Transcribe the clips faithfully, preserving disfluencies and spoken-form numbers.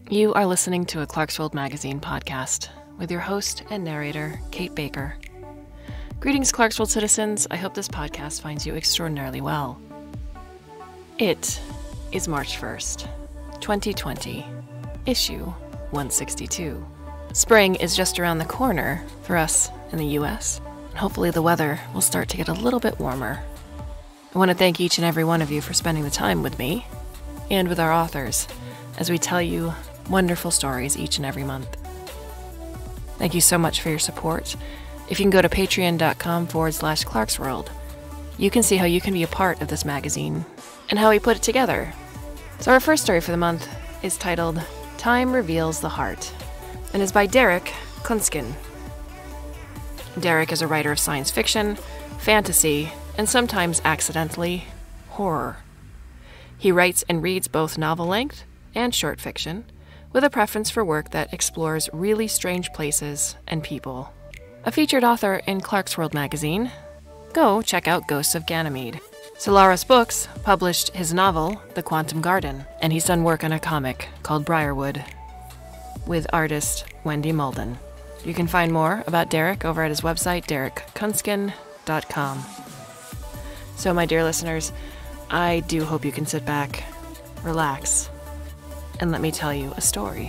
You are listening to a Clarkesworld Magazine podcast with your host and narrator, Kate Baker. Greetings, Clarkesworld citizens. I hope this podcast finds you extraordinarily well. It is March first, twenty twenty, issue one sixty-two. Spring is just around the corner for us in the U S, and hopefully the weather will start to get a little bit warmer. I want to thank each and every one of you for spending the time with me and with our authors as we tell you wonderful stories each and every month. Thank you so much for your support. If you can go to patreon.com forward slash Clarkesworld, you can see how you can be a part of this magazine and how we put it together. So our first story for the month is titled Time Reveals the Heart and is by Derek Kuuml. Derek is a writer of science fiction, fantasy, and sometimes accidentally, horror. He writes and reads both novel-length and short fiction, with a preference for work that explores really strange places and people. A featured author in Clarkesworld Magazine, go check out Ghosts of Ganymede. Solaris Books published his novel, The Quantum Garden, and he's done work on a comic called Briarwood with artist Wendy Mulden. You can find more about Derek over at his website, derek künsken dot com. So, my dear listeners, I do hope you can sit back, relax, and let me tell you a story.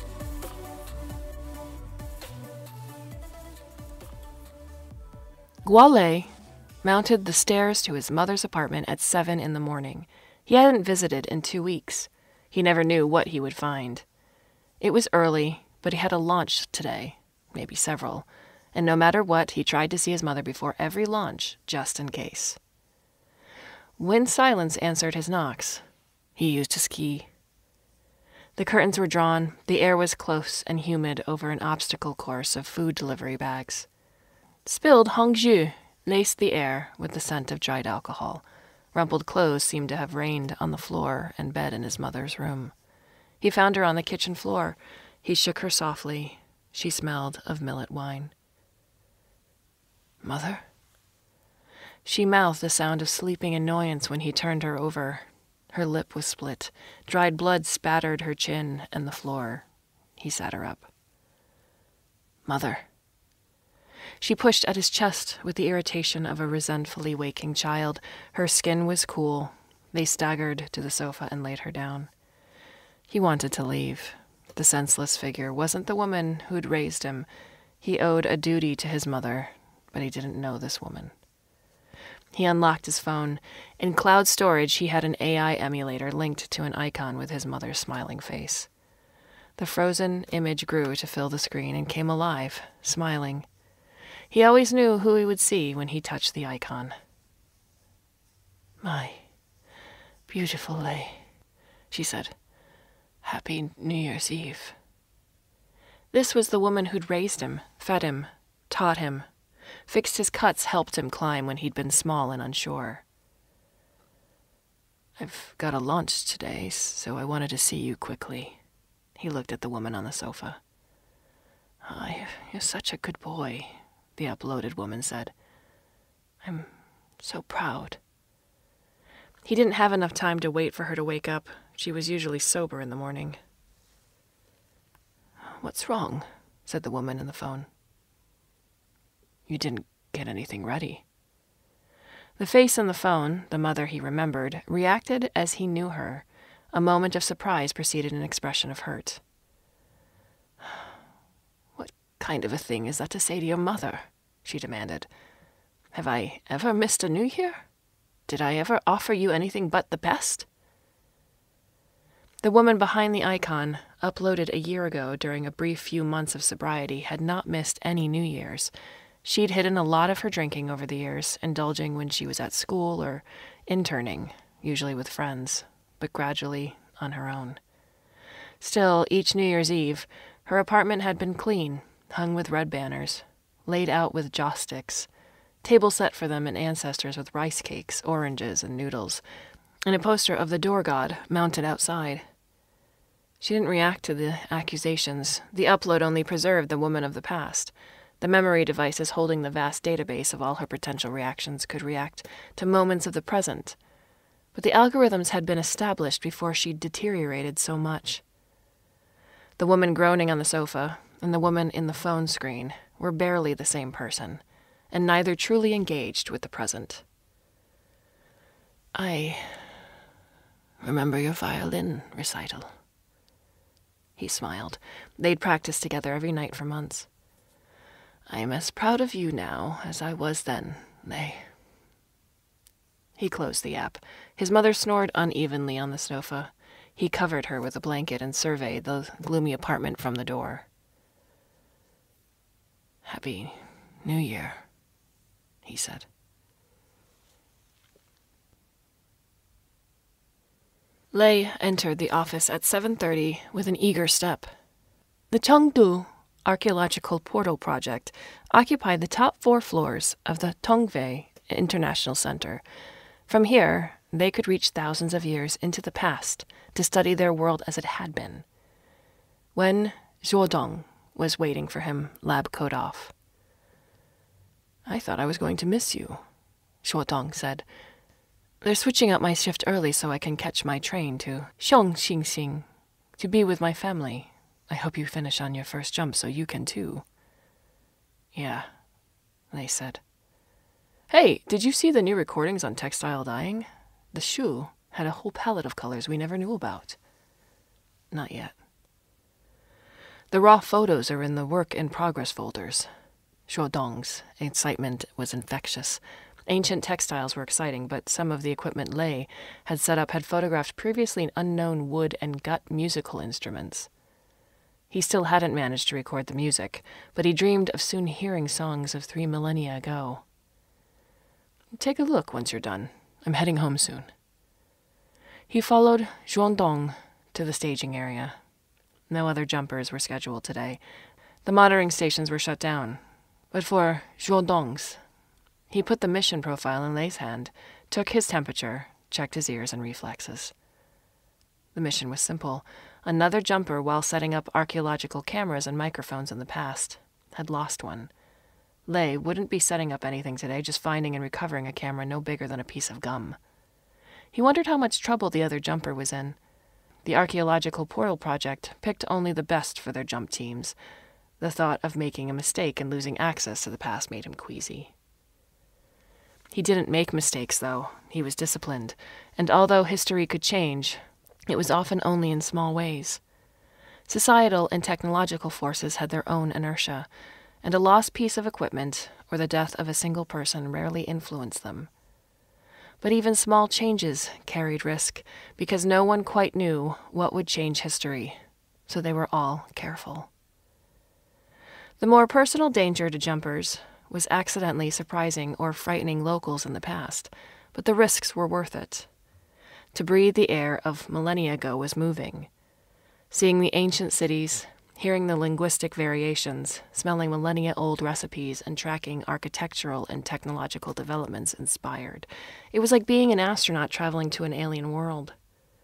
Goulet mounted the stairs to his mother's apartment at seven in the morning. He hadn't visited in two weeks. He never knew what he would find. It was early, but he had a launch today, maybe several, and no matter what, he tried to see his mother before every launch, just in case. When silence answered his knocks, he used his key. The curtains were drawn, the air was close and humid over an obstacle course of food delivery bags. Spilled hong jus laced the air with the scent of dried alcohol. Rumpled clothes seemed to have rained on the floor and bed in his mother's room. He found her on the kitchen floor. He shook her softly. She smelled of millet wine. "Mother?" She mouthed a sound of sleeping annoyance when he turned her over. Her lip was split. Dried blood spattered her chin and the floor. He sat her up. "Mother." She pushed at his chest with the irritation of a resentfully waking child. Her skin was cool. They staggered to the sofa and laid her down. He wanted to leave. The senseless figure wasn't the woman who'd raised him. He owed a duty to his mother, but he didn't know this woman. He unlocked his phone. In cloud storage, he had an A I emulator linked to an icon with his mother's smiling face. The frozen image grew to fill the screen and came alive, smiling. He always knew who he would see when he touched the icon. "My beautiful lay," she said. "Happy New Year's Eve." This was the woman who'd raised him, fed him, taught him, fixed his cuts, helped him climb when he'd been small and unsure. "I've got a launch today, so I wanted to see you quickly." He looked at the woman on the sofa. "Oh, you're such a good boy," the uploaded woman said. "I'm so proud." He didn't have enough time to wait for her to wake up. She was usually sober in the morning. "What's wrong?" said the woman in the phone. "You didn't get anything ready." The face on the phone, the mother he remembered, reacted as he knew her. A moment of surprise preceded an expression of hurt. "What kind of a thing is that to say to your mother?" she demanded. "Have I ever missed a New Year? Did I ever offer you anything but the best?" The woman behind the icon, uploaded a year ago during a brief few months of sobriety, had not missed any New Year's. She'd hidden a lot of her drinking over the years, indulging when she was at school or interning, usually with friends, but gradually on her own. Still, each New Year's Eve, her apartment had been clean, hung with red banners, laid out with joss sticks, table set for them and ancestors with rice cakes, oranges, and noodles, and a poster of the door god mounted outside. She didn't react to the accusations. The upload only preserved the woman of the past. The memory devices holding the vast database of all her potential reactions could react to moments of the present. But the algorithms had been established before she'd deteriorated so much. The woman groaning on the sofa and the woman in the phone screen were barely the same person, and neither truly engaged with the present. I remember your violin recital. He smiled. They'd practiced together every night for months. I am as proud of you now as I was then, Lei. He closed the app. His mother snored unevenly on the sofa. He covered her with a blanket and surveyed the gloomy apartment from the door. Happy New Year, he said. Lei entered the office at seven thirty with an eager step. The Chengdu Archaeological Portal Project occupied the top four floors of the Tongwei International Center. From here, they could reach thousands of years into the past to study their world as it had been. When Zhuodong was waiting for him, lab coat off. I thought I was going to miss you, Zhuodong said. They're switching up my shift early so I can catch my train to Xiongxingxing to be with my family. I hope you finish on your first jump so you can too. Yeah, they said. Hey, did you see the new recordings on textile dyeing? The shoe had a whole palette of colors we never knew about. Not yet. The raw photos are in the work-in-progress folders. Zhuodong's excitement was infectious. Ancient textiles were exciting, but some of the equipment Lei had set up had photographed previously unknown wood and gut musical instruments. He still hadn't managed to record the music, but he dreamed of soon hearing songs of three millennia ago. Take a look once you're done. I'm heading home soon. He followed Zhuodong to the staging area. No other jumpers were scheduled today. The monitoring stations were shut down. But for Zhuodong's, he put the mission profile in Lei's hand, took his temperature, checked his ears and reflexes. The mission was simple. Another jumper, while setting up archaeological cameras and microphones in the past, had lost one. Lei wouldn't be setting up anything today, just finding and recovering a camera no bigger than a piece of gum. He wondered how much trouble the other jumper was in. The Archaeological Portal Project picked only the best for their jump teams. The thought of making a mistake and losing access to the past made him queasy. He didn't make mistakes, though. He was disciplined, and although history could change, it was often only in small ways. Societal and technological forces had their own inertia, and a lost piece of equipment or the death of a single person rarely influenced them. But even small changes carried risk, because no one quite knew what would change history, so they were all careful. The more personal danger to jumpers was accidentally surprising or frightening locals in the past, but the risks were worth it. To breathe the air of millennia ago was moving. Seeing the ancient cities, hearing the linguistic variations, smelling millennia-old recipes, and tracking architectural and technological developments inspired. It was like being an astronaut traveling to an alien world.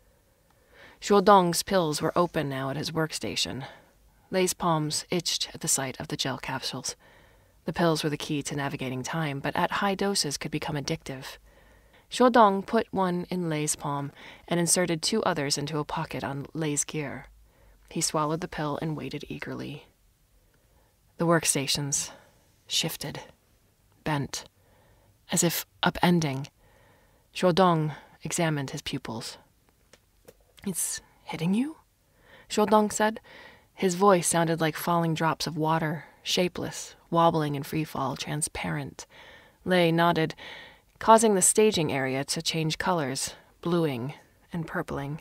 Zhuodong's pills were open now at his workstation. Lei's palms itched at the sight of the gel capsules. The pills were the key to navigating time, but at high doses could become addictive. Zhuodong put one in Lei's palm and inserted two others into a pocket on Lei's gear. He swallowed the pill and waited eagerly. The workstations shifted, bent, as if upending. Zhuodong examined his pupils. It's hitting you? Zhuodong said. His voice sounded like falling drops of water, shapeless, wobbling in freefall, transparent. Lei nodded, causing the staging area to change colors, bluing and purpling.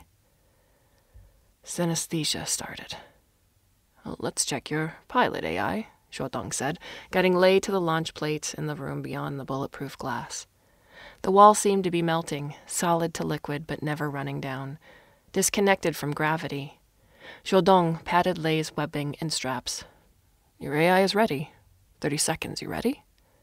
Synesthesia started. Well, let's check your pilot A I, Zhuodong said, guiding Lei to the launch plate in the room beyond the bulletproof glass. The wall seemed to be melting, solid to liquid but never running down, disconnected from gravity. Zhuodong patted Lei's webbing and straps. Your A I is ready. Thirty seconds, you ready?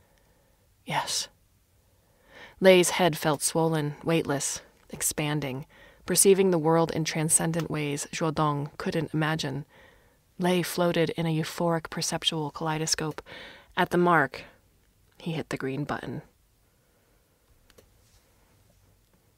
Yes. Lei's head felt swollen, weightless, expanding, perceiving the world in transcendent ways Zhuodong couldn't imagine. Lei floated in a euphoric perceptual kaleidoscope. At the mark, he hit the green button.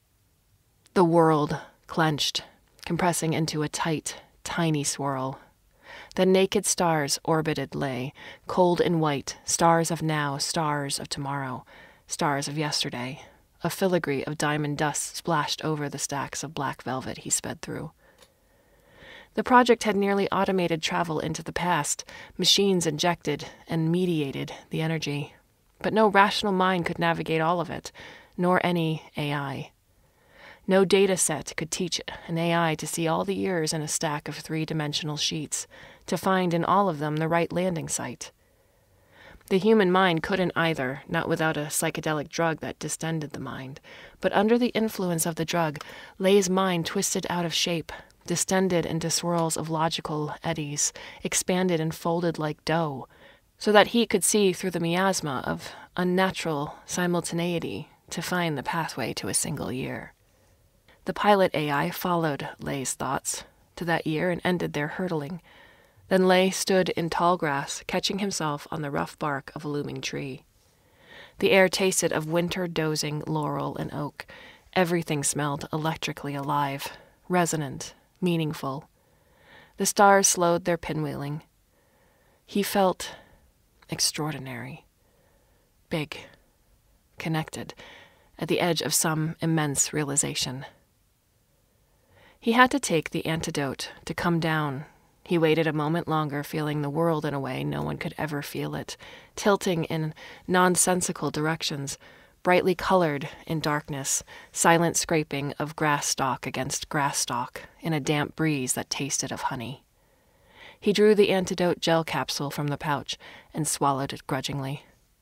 The world clenched, compressing into a tight, tiny swirl. The naked stars orbited Lay, cold and white, stars of now, stars of tomorrow, stars of yesterday. A filigree of diamond dust splashed over the stacks of black velvet he sped through. The project had nearly automated travel into the past. Machines injected and mediated the energy. But no rational mind could navigate all of it, nor any A I. No data set could teach an A I to see all the years in a stack of three-dimensional sheets, to find in all of them the right landing site. The human mind couldn't either, not without a psychedelic drug that distended the mind. But under the influence of the drug, Lay's mind twisted out of shape, distended into swirls of logical eddies, expanded and folded like dough, so that he could see through the miasma of unnatural simultaneity to find the pathway to a single year. The pilot A I followed Lay's thoughts to that year and ended their hurtling. Then Lay stood in tall grass, catching himself on the rough bark of a looming tree. The air tasted of winter-dozing laurel and oak. Everything smelled electrically alive, resonant, meaningful. The stars slowed their pinwheeling. He felt extraordinary, big, connected, at the edge of some immense realization. He had to take the antidote to come down. He waited a moment longer, feeling the world in a way no one could ever feel it, tilting in nonsensical directions, brightly colored in darkness, silent scraping of grass stalk against grass stalk in a damp breeze that tasted of honey. He drew the antidote gel capsule from the pouch and swallowed it grudgingly.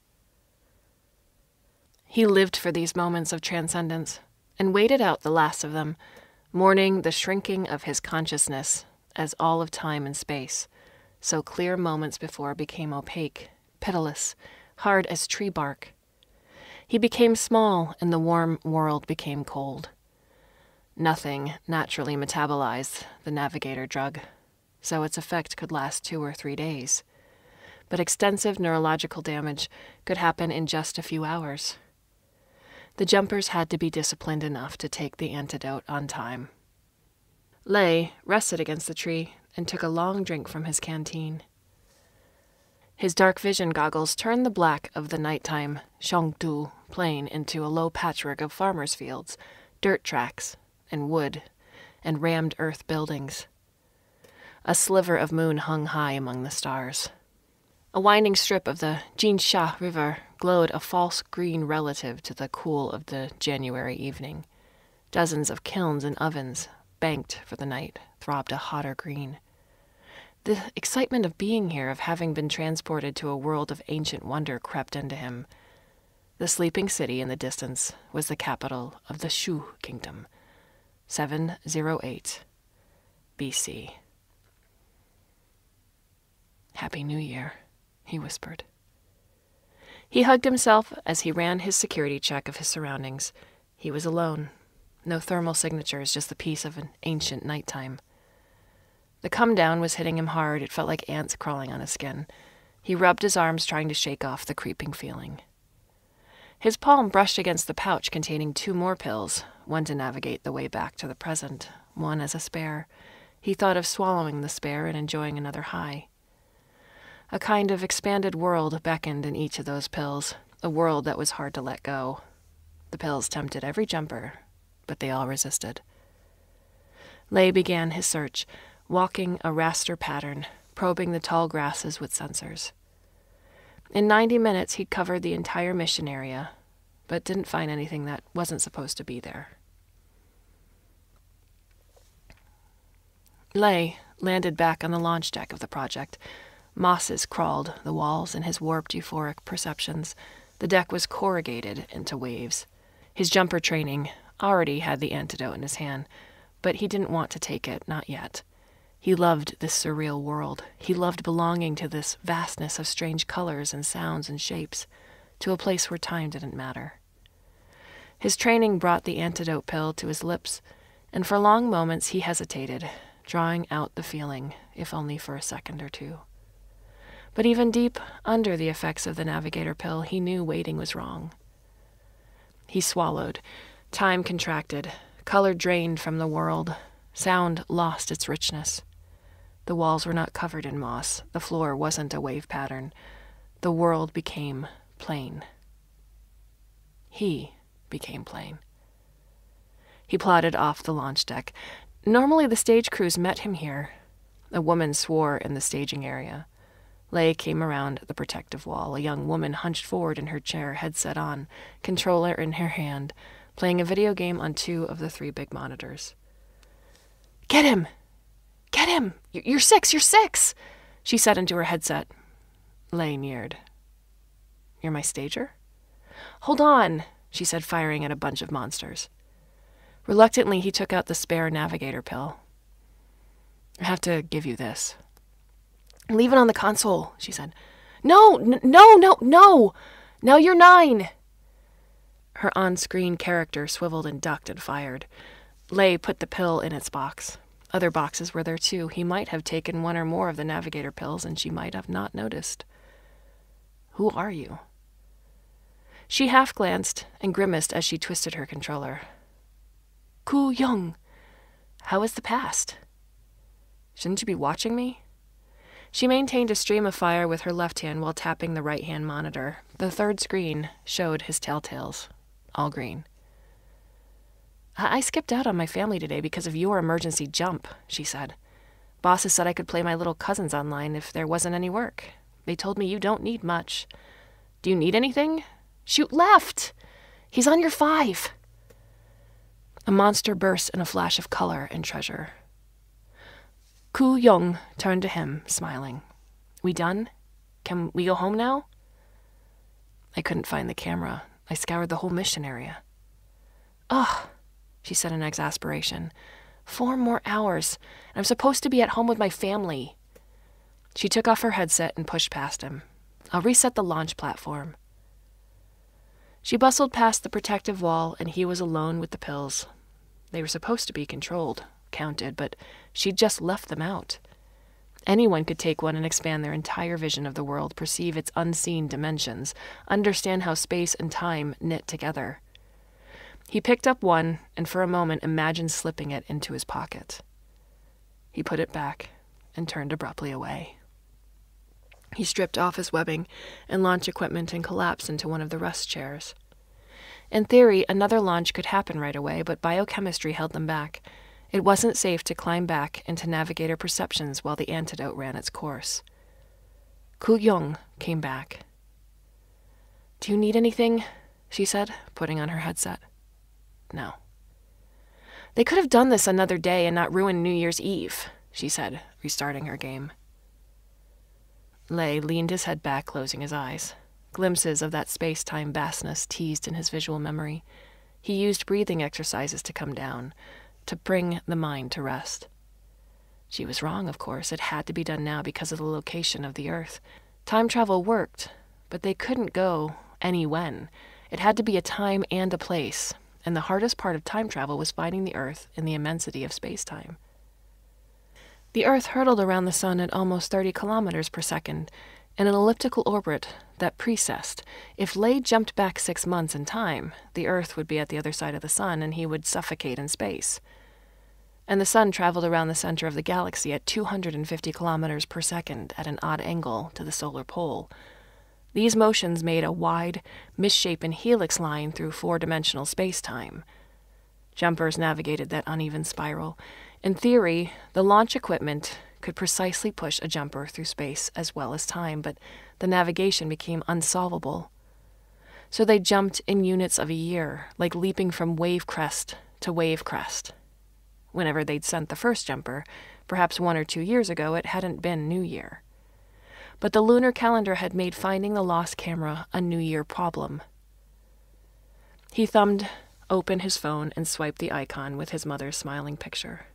He lived for these moments of transcendence and waited out the last of them, mourning the shrinking of his consciousness as all of time and space, so clear moments before became opaque, pitiless, hard as tree bark. He became small, and the warm world became cold. Nothing naturally metabolized the navigator drug, so its effect could last two or three days. But extensive neurological damage could happen in just a few hours. The jumpers had to be disciplined enough to take the antidote on time. Lay rested against the tree and took a long drink from his canteen. His dark vision goggles turned the black of the nighttime Shangdu plain into a low patchwork of farmers' fields, dirt tracks, and wood, and rammed earth buildings. A sliver of moon hung high among the stars. A winding strip of the Jinsha River glowed a false green relative to the cool of the January evening. Dozens of kilns and ovens, banked for the night, throbbed a hotter green. The excitement of being here, of having been transported to a world of ancient wonder, crept into him. The sleeping city in the distance was the capital of the Shu Kingdom, seven oh eight B C. "Happy New Year," he whispered. He hugged himself as he ran his security check of his surroundings. He was alone. No thermal signatures, just the peace of an ancient nighttime. The come-down was hitting him hard. It felt like ants crawling on his skin. He rubbed his arms, trying to shake off the creeping feeling. His palm brushed against the pouch containing two more pills, one to navigate the way back to the present, one as a spare. He thought of swallowing the spare and enjoying another high. A kind of expanded world beckoned in each of those pills, a world that was hard to let go. The pills tempted every jumper, but they all resisted. Lay began his search, walking a raster pattern, probing the tall grasses with sensors. In ninety minutes, he'd covered the entire mission area, but didn't find anything that wasn't supposed to be there. Lay landed back on the launch deck of the project. Mosses crawled the walls in his warped, euphoric perceptions. The deck was corrugated into waves. His jumper training already had the antidote in his hand, but he didn't want to take it, not yet. He loved this surreal world. He loved belonging to this vastness of strange colors and sounds and shapes, to a place where time didn't matter. His training brought the antidote pill to his lips, and for long moments he hesitated, drawing out the feeling, if only for a second or two. But even deep under the effects of the navigator pill, he knew waiting was wrong. He swallowed. Time contracted. Color drained from the world. Sound lost its richness. The walls were not covered in moss. The floor wasn't a wave pattern. The world became plain. He became plain. He plodded off the launch deck. Normally the stage crews met him here. A woman swore in the staging area. Lay came around the protective wall. A young woman hunched forward in her chair, headset on, controller in her hand, playing a video game on two of the three big monitors. "Get him! Get him! You're six! You're six!" she said into her headset. Lay neared. "You're my stager?" "Hold on," she said, firing at a bunch of monsters. Reluctantly, he took out the spare navigator pill. "I have to give you this." "Leave it on the console," she said. No, n- no, no, no! Now you're nine!" Her on-screen character swiveled and ducked and fired. Lay put the pill in its box. Other boxes were there too. He might have taken one or more of the navigator pills, and she might have not noticed. "Who are you?" She half-glanced and grimaced as she twisted her controller. "Koo-young. How is the past?" "Shouldn't you be watching me?" She maintained a stream of fire with her left hand while tapping the right-hand monitor. The third screen showed his telltales, all green. I-, I skipped out on my family today because of your emergency jump," she said. "Bosses said I could play my little cousins online if there wasn't any work. They told me you don't need much. Do you need anything? Shoot left! He's on your five!" A monster burst in a flash of color and treasure. Koo-young turned to him, smiling. "We done? Can we go home now?" I couldn't find the camera. I scoured the whole mission area. "Ugh," she said in exasperation. "Four more hours, and I'm supposed to be at home with my family." She took off her headset and pushed past him. "I'll reset the launch platform." She bustled past the protective wall, and he was alone with the pills. They were supposed to be controlled, counted, but she'd just left them out. Anyone could take one and expand their entire vision of the world, perceive its unseen dimensions, understand how space and time knit together. He picked up one and for a moment imagined slipping it into his pocket. He put it back and turned abruptly away. He stripped off his webbing and launch equipment and collapsed into one of the rest chairs. In theory, another launch could happen right away, but biochemistry held them back. It wasn't safe to climb back into navigator perceptions while the antidote ran its course. Koo-young came back. "Do you need anything?" she said, putting on her headset. "No." "They could have done this another day and not ruined New Year's Eve," she said, restarting her game. Lay leaned his head back, closing his eyes. Glimpses of that space-time vastness teased in his visual memory. He used breathing exercises to come down, to bring the mind to rest. She was wrong, of course. It had to be done now because of the location of the Earth. Time travel worked, but they couldn't go any when. It had to be a time and a place, and the hardest part of time travel was finding the Earth in the immensity of space-time. The Earth hurtled around the sun at almost thirty kilometers per second, in an elliptical orbit that precessed. If Lay jumped back six months in time, the Earth would be at the other side of the sun, and he would suffocate in space. And the sun traveled around the center of the galaxy at two hundred fifty kilometers per second at an odd angle to the solar pole. These motions made a wide, misshapen helix line through four-dimensional space-time. Jumpers navigated that uneven spiral. In theory, the launch equipment could precisely push a jumper through space as well as time, but the navigation became unsolvable. So they jumped in units of a year, like leaping from wave crest to wave crest. Whenever they'd sent the first jumper, perhaps one or two years ago, it hadn't been New Year. But the lunar calendar had made finding the lost camera a New Year problem. He thumbed open his phone and swiped the icon with his mother's smiling picture.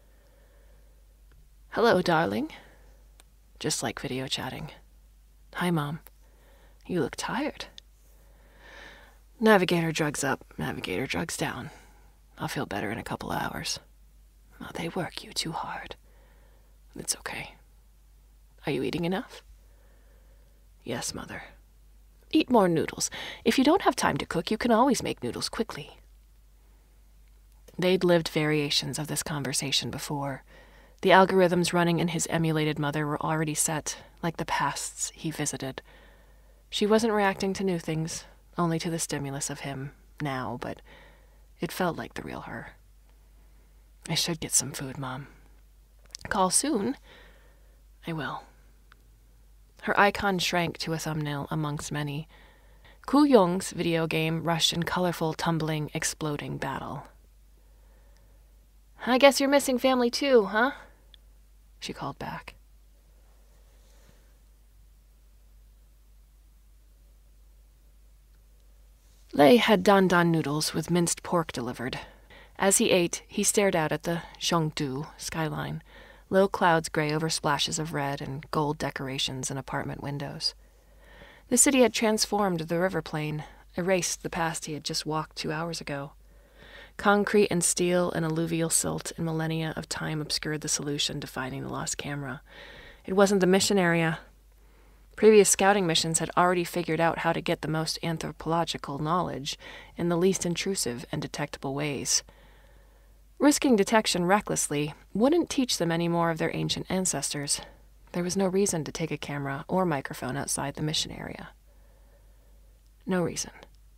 "Hello, darling." Just like video chatting. "Hi, Mom. You look tired." "Navigator drugs up, navigator drugs down. I'll feel better in a couple hours." "Oh, they work you too hard." "It's okay. Are you eating enough?" "Yes, Mother." "Eat more noodles. If you don't have time to cook, you can always make noodles quickly." They'd lived variations of this conversation before. The algorithms running in his emulated mother were already set, like the pasts he visited. She wasn't reacting to new things, only to the stimulus of him, now, but it felt like the real her. I should get some food, Mom. Call soon? I will. Her icon shrank to a thumbnail amongst many. Koo-young's video game rushed in colorful, tumbling, exploding battle. I guess you're missing family too, huh? She called back. Lei had dan-dan noodles with minced pork delivered. As he ate, he stared out at the Zhongdu skyline, low clouds gray over splashes of red and gold decorations in apartment windows. The city had transformed the river plain, erased the past he had just walked two hours ago. Concrete and steel and alluvial silt and millennia of time obscured the solution to finding the lost camera. It wasn't the mission area. Previous scouting missions had already figured out how to get the most anthropological knowledge in the least intrusive and detectable ways. Risking detection recklessly wouldn't teach them any more of their ancient ancestors. There was no reason to take a camera or microphone outside the mission area. No reason.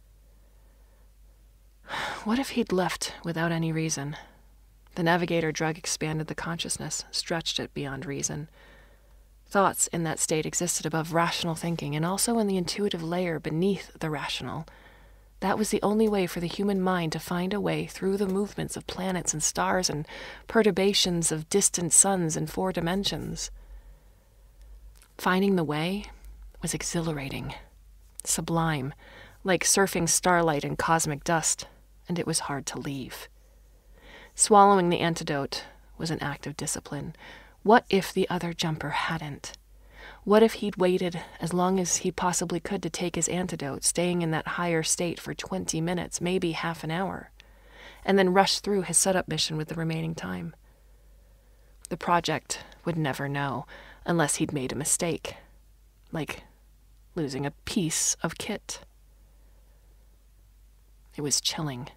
What if he'd left without any reason? The navigator drug expanded the consciousness, stretched it beyond reason. Thoughts in that state existed above rational thinking and also in the intuitive layer beneath the rational. That was the only way for the human mind to find a way through the movements of planets and stars and perturbations of distant suns in four dimensions. Finding the way was exhilarating, sublime, like surfing starlight in cosmic dust, and it was hard to leave. Swallowing the antidote was an act of discipline. What if the other jumper hadn't? What if he'd waited as long as he possibly could to take his antidote, staying in that higher state for twenty minutes, maybe half an hour, and then rushed through his setup mission with the remaining time? The project would never know, unless he'd made a mistake, like losing a piece of kit. It was chilling.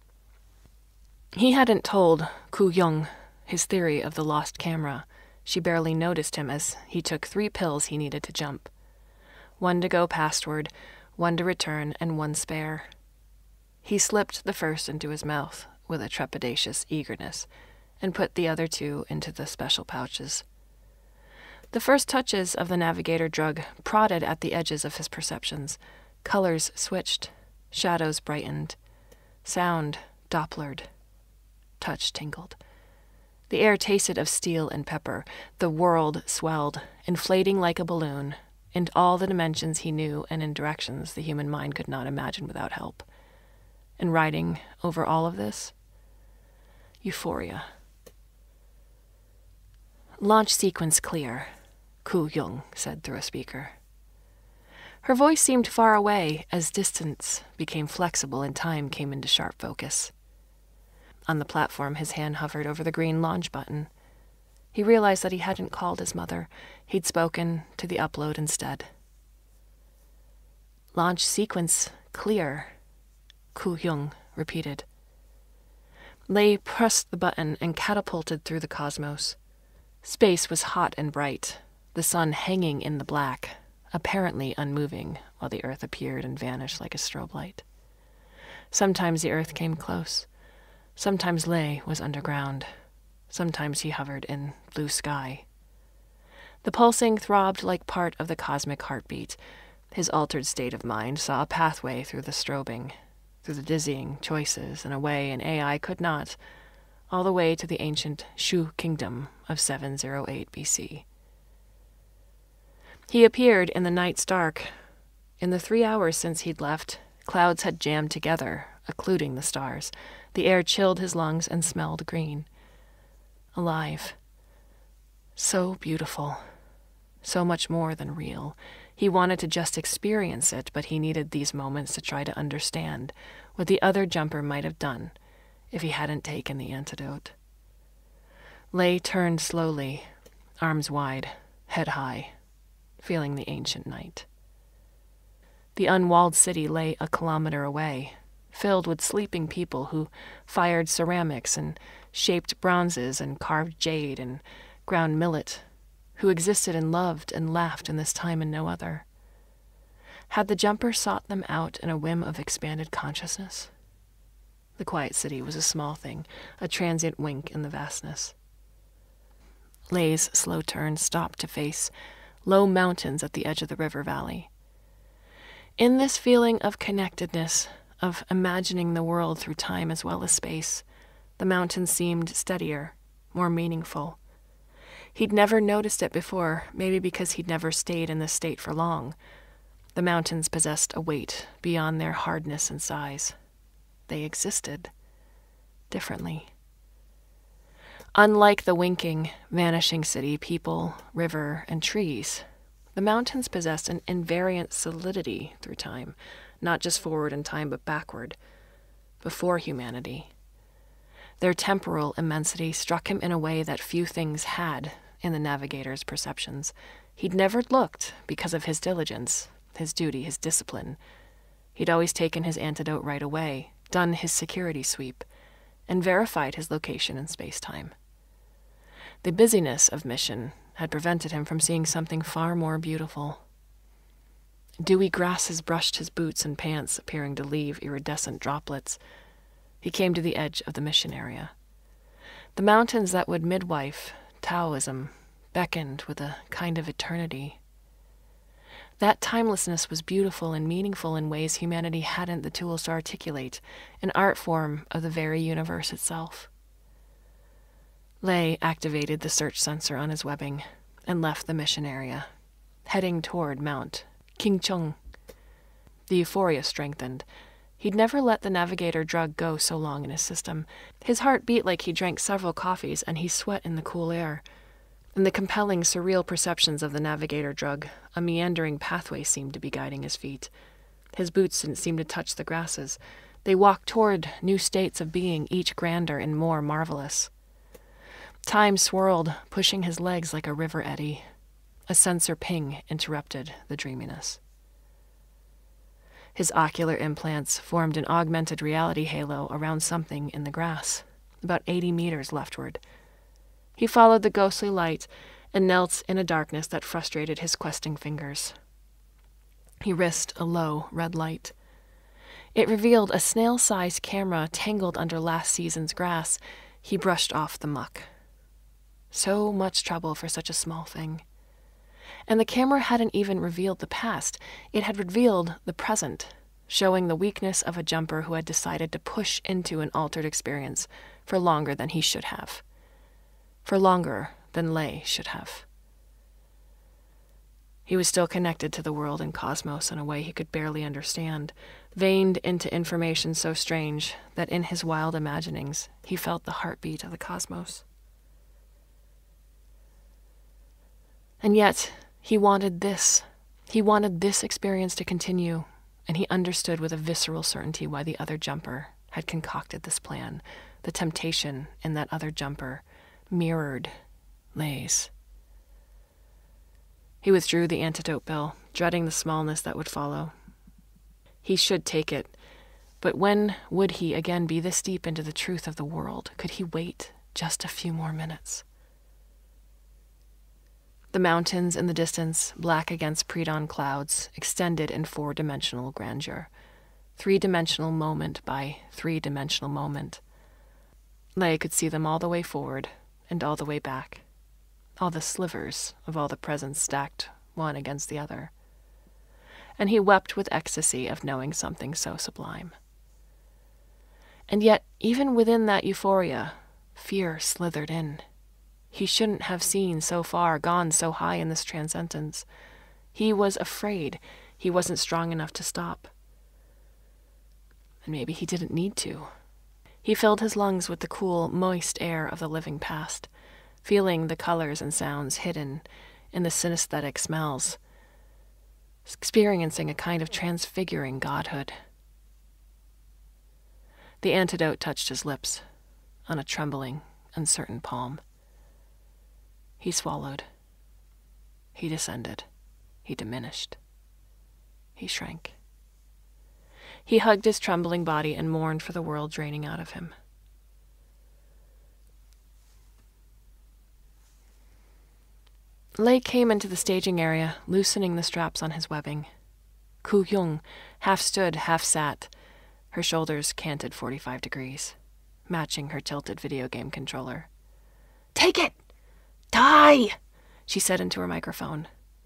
He hadn't told Koo-young his theory of the lost camera. She barely noticed him as he took three pills he needed to jump. One to go pastward, one to return, and one spare. He slipped the first into his mouth with a trepidatious eagerness and put the other two into the special pouches. The first touches of the navigator drug prodded at the edges of his perceptions. Colors switched, shadows brightened, sound dopplered, touch tingled. The air tasted of steel and pepper. The world swelled, inflating like a balloon, in all the dimensions he knew and in directions the human mind could not imagine without help. And riding over all of this? Euphoria. Launch sequence clear, Koo-young said through a speaker. Her voice seemed far away as distance became flexible and time came into sharp focus. On the platform, his hand hovered over the green launch button. He realized that he hadn't called his mother. He'd spoken to the upload instead. Launch sequence clear, Koo-young repeated. Lei pressed the button and catapulted through the cosmos. Space was hot and bright, the sun hanging in the black, apparently unmoving, while the earth appeared and vanished like a strobe light. Sometimes the earth came close. Sometimes Lei was underground. Sometimes he hovered in blue sky. The pulsing throbbed like part of the cosmic heartbeat. His altered state of mind saw a pathway through the strobing, through the dizzying choices in a way an A I could not, all the way to the ancient Shu kingdom of seven oh eight B C. He appeared in the night's dark. In the three hours since he'd left, clouds had jammed together, occluding the stars. The air chilled his lungs and smelled green. Alive. So beautiful. So much more than real. He wanted to just experience it, but he needed these moments to try to understand what the other jumper might have done if he hadn't taken the antidote. Lei turned slowly, arms wide, head high, feeling the ancient night. The unwalled city lay a kilometer away, filled with sleeping people who fired ceramics and shaped bronzes and carved jade and ground millet, who existed and loved and laughed in this time and no other. Had the jumper sought them out in a whim of expanded consciousness? The quiet city was a small thing, a transient wink in the vastness. Lei's slow turn stopped to face low mountains at the edge of the river valley. In this feeling of connectedness, of imagining the world through time as well as space, the mountains seemed steadier, more meaningful. He'd never noticed it before, maybe because he'd never stayed in this state for long. The mountains possessed a weight beyond their hardness and size. They existed differently. Unlike the winking, vanishing city, people, river, and trees, the mountains possessed an invariant solidity through time, not just forward in time but backward, before humanity. Their temporal immensity struck him in a way that few things had in the navigator's perceptions. He'd never looked because of his diligence, his duty, his discipline. He'd always taken his antidote right away, done his security sweep, and verified his location in space-time. The busyness of mission had prevented him from seeing something far more beautiful. Dewy grasses brushed his boots and pants, appearing to leave iridescent droplets. He came to the edge of the mission area. The mountains that would midwife Taoism beckoned with a kind of eternity. That timelessness was beautiful and meaningful in ways humanity hadn't the tools to articulate, an art form of the very universe itself. Lei activated the search sensor on his webbing and left the mission area, heading toward Mount Kingchong. The euphoria strengthened. He'd never let the navigator drug go so long in his system. His heart beat like he drank several coffees, and he sweat in the cool air. In the compelling, surreal perceptions of the navigator drug, a meandering pathway seemed to be guiding his feet. His boots didn't seem to touch the grasses. They walked toward new states of being, each grander and more marvelous. Time swirled, pushing his legs like a river eddy. A sensor ping interrupted the dreaminess. His ocular implants formed an augmented reality halo around something in the grass, about eighty meters leftward. He followed the ghostly light and knelt in a darkness that frustrated his questing fingers. He risked a low red light. It revealed a snail-sized camera tangled under last season's grass. He brushed off the muck. So much trouble for such a small thing. And the camera hadn't even revealed the past. It had revealed the present, showing the weakness of a jumper who had decided to push into an altered experience for longer than he should have. For longer than Lei should have. He was still connected to the world and cosmos in a way he could barely understand, veined into information so strange that in his wild imaginings he felt the heartbeat of the cosmos. And yet, he wanted this. He wanted this experience to continue, and he understood with a visceral certainty why the other jumper had concocted this plan. The temptation in that other jumper mirrored Lei's. He withdrew the antidote pill, dreading the smallness that would follow. He should take it, but when would he again be this deep into the truth of the world? Could he wait just a few more minutes? The mountains in the distance, black against pre-dawn clouds, extended in four-dimensional grandeur. Three-dimensional moment by three-dimensional moment. Lei could see them all the way forward and all the way back. All the slivers of all the presents stacked one against the other. And he wept with ecstasy of knowing something so sublime. And yet, even within that euphoria, fear slithered in. He shouldn't have seen so far, gone so high in this transcendence. He was afraid he wasn't strong enough to stop. And maybe he didn't need to. He filled his lungs with the cool, moist air of the living past, feeling the colors and sounds hidden in the synesthetic smells, experiencing a kind of transfiguring godhood. The antidote touched his lips on a trembling, uncertain palm. He swallowed. He descended. He diminished. He shrank. He hugged his trembling body and mourned for the world draining out of him. Lei came into the staging area, loosening the straps on his webbing. Koo-young half stood, half sat, her shoulders canted forty-five degrees, matching her tilted video game controller. "Take it! Die!" she said into her microphone.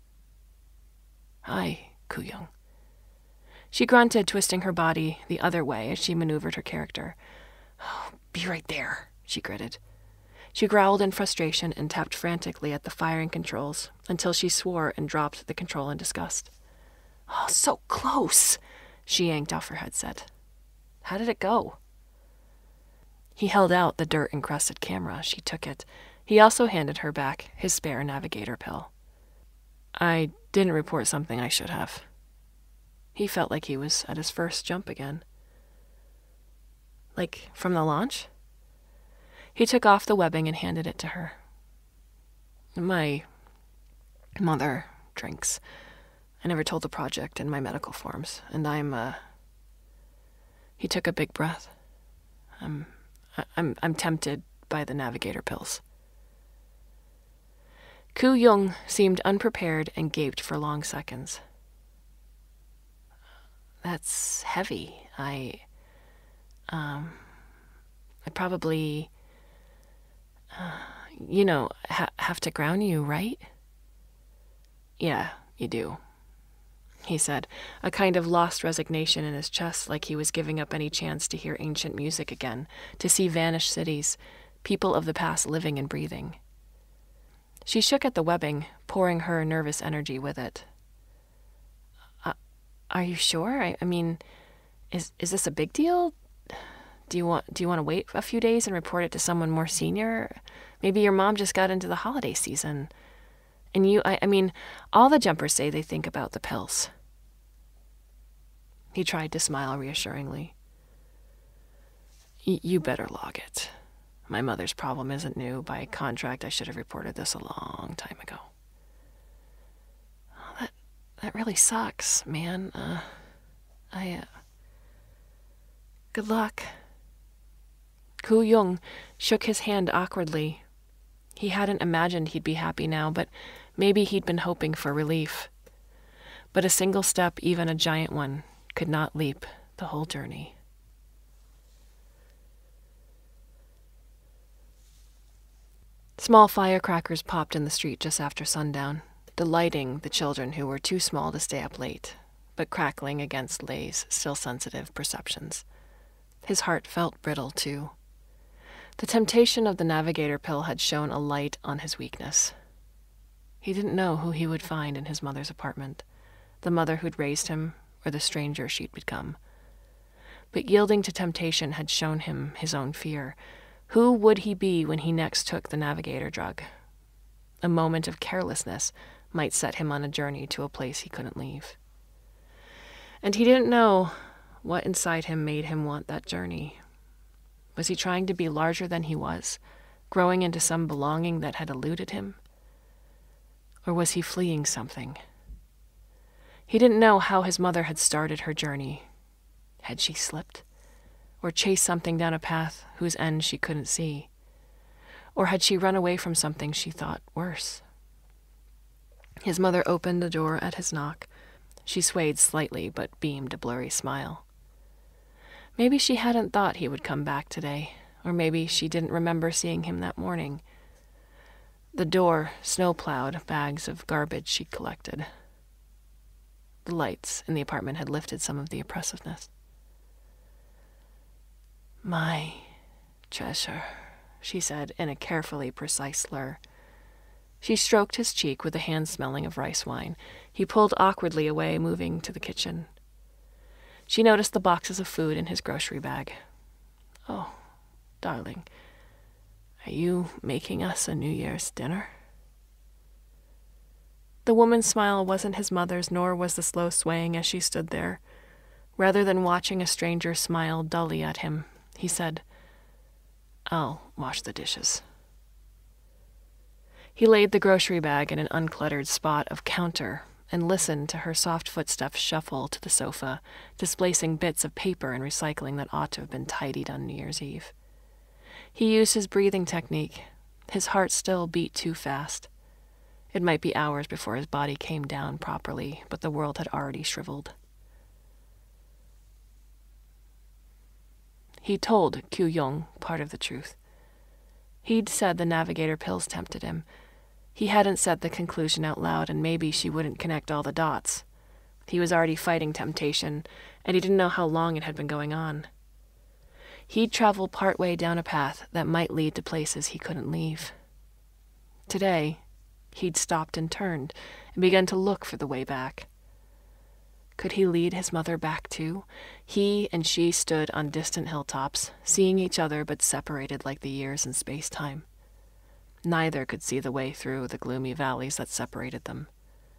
"Hi, Koo-young." She grunted, twisting her body the other way as she maneuvered her character. "Oh, be right there," she gritted. She growled in frustration and tapped frantically at the firing controls until she swore and dropped the control in disgust. "Oh, so close!" She yanked off her headset. "How did it go?" He held out the dirt-encrusted camera. She took it. He also handed her back his spare navigator pill. "I didn't report something I should have." He felt like he was at his first jump again. "Like from the launch?" He took off the webbing and handed it to her. "My mother drinks. I never told the project in my medical forms, and I'm, uh... He took a big breath. I'm, I'm, I'm tempted by the navigator pills. Koo-young seemed unprepared and gaped for long seconds. "That's heavy. I, um, I probably, uh, you know, ha- have to ground you, right?" "Yeah, you do," he said, a kind of lost resignation in his chest, like he was giving up any chance to hear ancient music again, to see vanished cities, people of the past living and breathing. She shook at the webbing, pouring her nervous energy with it. Uh, are you sure? I, I mean, is is this a big deal? Do you want do you want to wait a few days and report it to someone more senior? Maybe your mom just got into the holiday season. And you, I, I mean, all the jumpers say they think about the pills." He tried to smile reassuringly. You better log it. My mother's problem isn't new. By contract, I should have reported this a long time ago." Oh, that that really sucks, man. Uh, I, uh... Good luck. Koo-young shook his hand awkwardly. He hadn't imagined he'd be happy now, but maybe he'd been hoping for relief. But a single step, even a giant one, could not leap the whole journey. Small firecrackers popped in the street just after sundown, delighting the children who were too small to stay up late, but crackling against Lei's still sensitive perceptions. His heart felt brittle, too. The temptation of the navigator pill had shone a light on his weakness. He didn't know who he would find in his mother's apartment, the mother who'd raised him or the stranger she'd become. But yielding to temptation had shown him his own fear. Who would he be when he next took the navigator drug? A moment of carelessness might set him on a journey to a place he couldn't leave. And he didn't know what inside him made him want that journey. Was he trying to be larger than he was, growing into some belonging that had eluded him? Or was he fleeing something? He didn't know how his mother had started her journey. Had she slipped? Or chased something down a path whose end she couldn't see? Or had she run away from something she thought worse? His mother opened the door at his knock. She swayed slightly, but beamed a blurry smile. Maybe she hadn't thought he would come back today, or maybe she didn't remember seeing him that morning. The door snow-plowed bags of garbage she'd collected. The lights in the apartment had lifted some of the oppressiveness. "My treasure," she said in a carefully precise slur. She stroked his cheek with a hand smelling of rice wine. He pulled awkwardly away, moving to the kitchen. She noticed the boxes of food in his grocery bag. "Oh, darling, are you making us a New Year's dinner?" The woman's smile wasn't his mother's, nor was the slow swaying as she stood there. Rather than watching a stranger smile dully at him, he said, "I'll wash the dishes." He laid the grocery bag in an uncluttered spot of counter and listened to her soft footsteps shuffle to the sofa, displacing bits of paper and recycling that ought to have been tidied on New Year's Eve. He used his breathing technique. His heart still beat too fast. It might be hours before his body came down properly, but the world had already shriveled. He told Kyu-young part of the truth. He'd said the navigator pills tempted him. He hadn't said the conclusion out loud, and maybe she wouldn't connect all the dots. He was already fighting temptation, and he didn't know how long it had been going on. He'd traveled partway down a path that might lead to places he couldn't leave. Today, he'd stopped and turned and begun to look for the way back. Could he lead his mother back too? He and she stood on distant hilltops, seeing each other but separated like the years in space-time. Neither could see the way through the gloomy valleys that separated them.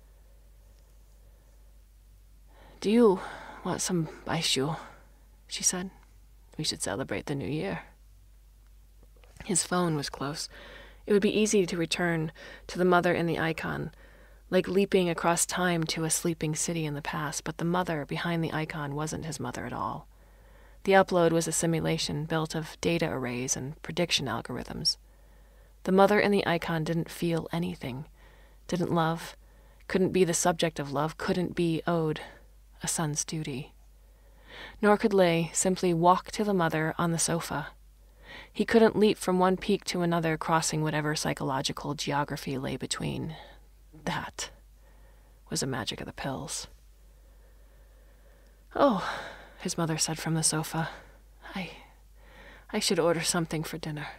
"Do you want some baishu?" she said. "We should celebrate the new year." His phone was close. It would be easy to return to the mother in the icon, like leaping across time to a sleeping city in the past, but the mother behind the icon wasn't his mother at all. The upload was a simulation built of data arrays and prediction algorithms. The mother in the icon didn't feel anything, didn't love, couldn't be the subject of love, couldn't be owed a son's duty. Nor could Lei simply walk to the mother on the sofa. He couldn't leap from one peak to another, crossing whatever psychological geography lay between. That was the magic of the pills. "Oh," his mother said from the sofa, I, I should order something for dinner."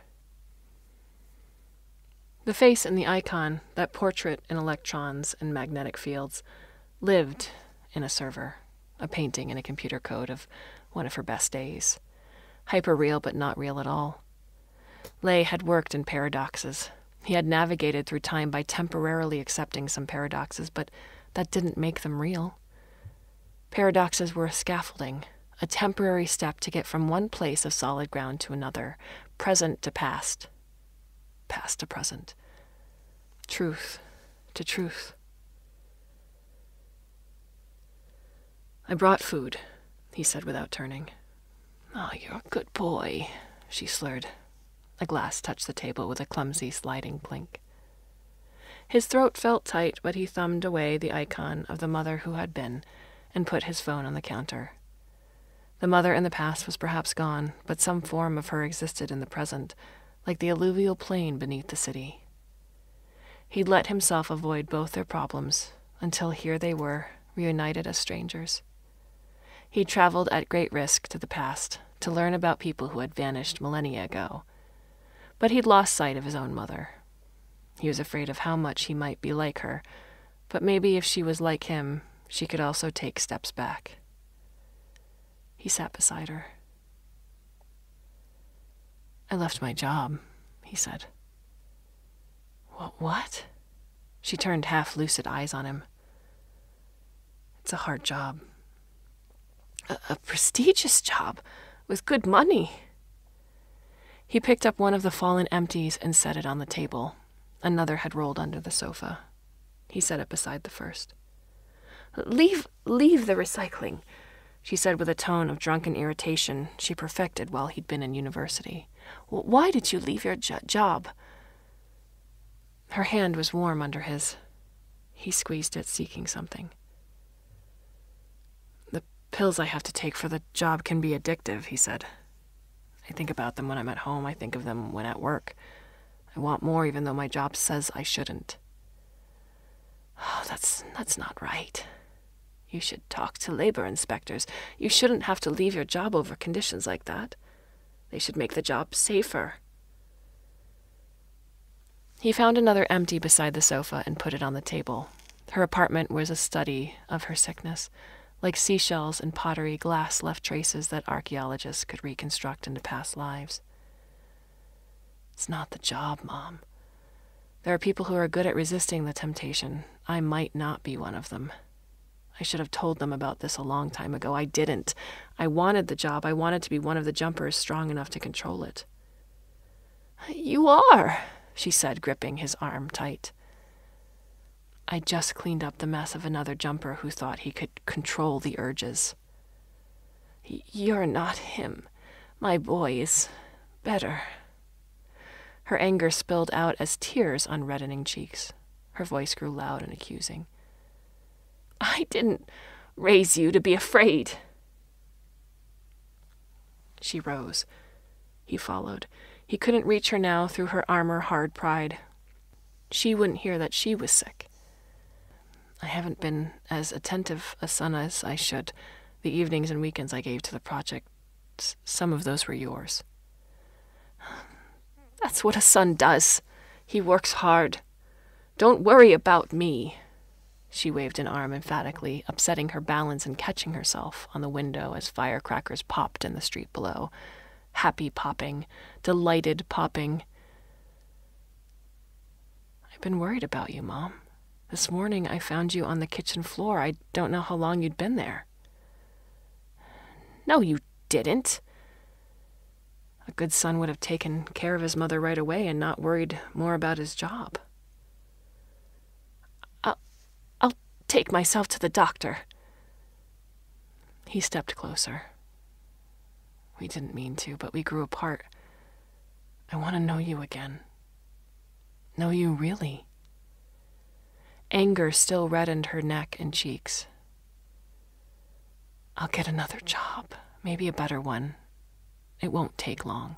The face in the icon, that portrait in electrons and magnetic fields, lived in a server, a painting in a computer code of one of her best days. Hyper-real, but not real at all. Lei had worked in paradoxes. He had navigated through time by temporarily accepting some paradoxes, but that didn't make them real. Paradoxes were a scaffolding, a temporary step to get from one place of solid ground to another, present to past, past to present, truth to truth. "I brought food," he said without turning. "Oh, you're a good boy," she slurred. A glass touched the table with a clumsy sliding clink. His throat felt tight, but he thumbed away the icon of the mother who had been and put his phone on the counter. The mother in the past was perhaps gone, but some form of her existed in the present, like the alluvial plain beneath the city. He'd let himself avoid both their problems until here they were, reunited as strangers. He'd traveled at great risk to the past to learn about people who had vanished millennia ago. But he'd lost sight of his own mother. He was afraid of how much he might be like her, but maybe if she was like him, she could also take steps back. He sat beside her. "I left my job," he said. "What? What?" She turned half-lucid eyes on him. "It's a hard job. A, a prestigious job, with good money." He picked up one of the fallen empties and set it on the table. Another had rolled under the sofa. He set it beside the first. Leave, leave the recycling," she said with a tone of drunken irritation she perfected while he'd been in university. "Why did you leave your jo- job?" Her hand was warm under his. He squeezed it, seeking something. "The pills I have to take for the job can be addictive," he said. "I think about them when I'm at home. I think of them when at work. I want more even though my job says I shouldn't." "Oh, that's, that's not right. You should talk to labor inspectors. You shouldn't have to leave your job over conditions like that. They should make the job safer." He found another empty beside the sofa and put it on the table. Her apartment was a study of her sickness. Like seashells and pottery, glass left traces that archaeologists could reconstruct into past lives. "It's not the job, Mom. There are people who are good at resisting the temptation. I might not be one of them. I should have told them about this a long time ago. I didn't. I wanted the job. I wanted to be one of the jumpers strong enough to control it." "You are," she said, gripping his arm tight. "I just cleaned up the mess of another jumper who thought he could control the urges." "You're not him. My boy is better." Her anger spilled out as tears on reddening cheeks. Her voice grew loud and accusing. I didn't raise you to be afraid. She rose. He followed. He couldn't reach her now through her armor-hard pride. She wouldn't hear that she was sick. I haven't been as attentive a son as I should. The evenings and weekends I gave to the project, some of those were yours. That's what a son does. He works hard. Don't worry about me. She waved an arm emphatically, upsetting her balance and catching herself on the window as firecrackers popped in the street below. Happy popping, delighted popping. I've been worried about you, Mom. This morning I found you on the kitchen floor. I don't know how long you'd been there. No, you didn't. A good son would have taken care of his mother right away and not worried more about his job. I'll, I'll take myself to the doctor. He stepped closer. We didn't mean to, but we grew apart. I want to know you again. Know you really. Anger still reddened her neck and cheeks. I'll get another job, maybe a better one. It won't take long.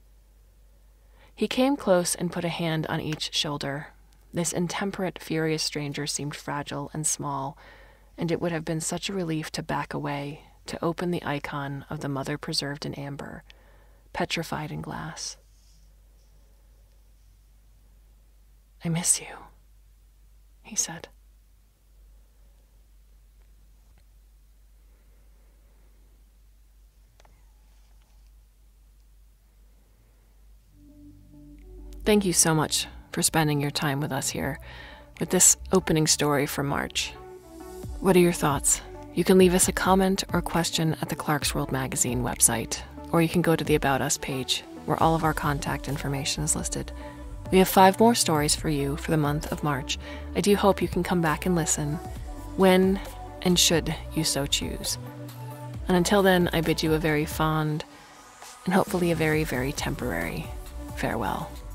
He came close and put a hand on each shoulder. This intemperate, furious stranger seemed fragile and small, and it would have been such a relief to back away, to open the icon of the mother preserved in amber, petrified in glass. I miss you, he said. Thank you so much for spending your time with us here with this opening story for March. What are your thoughts? You can leave us a comment or question at the Clarkesworld Magazine website, or you can go to the About Us page, where all of our contact information is listed. We have five more stories for you for the month of March. I do hope you can come back and listen when and should you so choose. And until then, I bid you a very fond and hopefully a very, very temporary farewell.